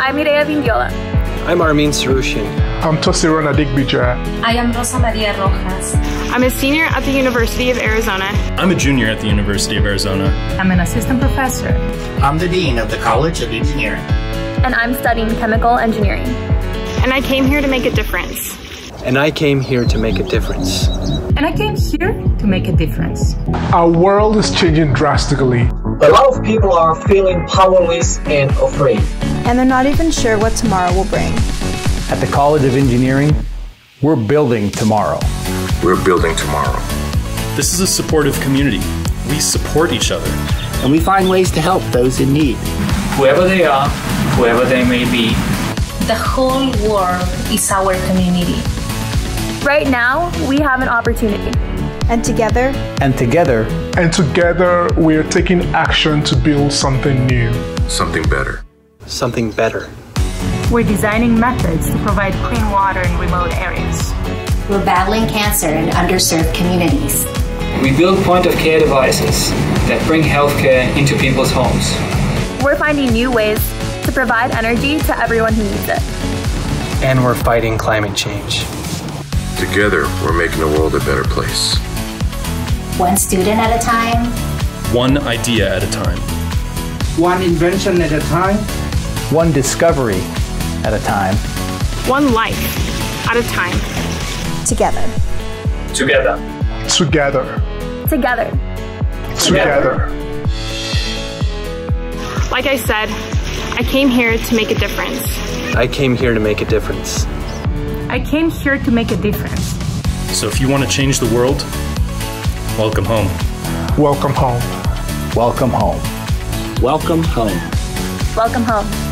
I'm Mireya Vindiola. I'm Armin Sarushian. I'm Tosiro Nadigbija. I am Rosa Maria Rojas. I'm a senior at the University of Arizona. I'm a junior at the University of Arizona. I'm an assistant professor. I'm the dean of the College of Engineering. And I'm studying chemical engineering. And I came here to make a difference. And I came here to make a difference. And I came here to make a difference. Our world is changing drastically. A lot of people are feeling powerless and afraid. And they're not even sure what tomorrow will bring. At the College of Engineering, we're building tomorrow. We're building tomorrow. This is a supportive community. We support each other. And we find ways to help those in need. Whoever they are, whoever they may be. The whole world is our community. Right now, we have an opportunity. And together, we're taking action to build something new. Something better. Something better. We're designing methods to provide clean water in remote areas. We're battling cancer in underserved communities. We build point-of-care devices that bring healthcare into people's homes. We're finding new ways to provide energy to everyone who needs it. And we're fighting climate change. Together, we're making the world a better place. One student at a time. One idea at a time. One invention at a time. One discovery at a time. One life at a time. together. Together. Together. Together. Together. Like I said, I came here to make a difference. I came here to make a difference. I came here to make a difference. So if you want to change the world, welcome home. Welcome home. Welcome home. Welcome home. Welcome home.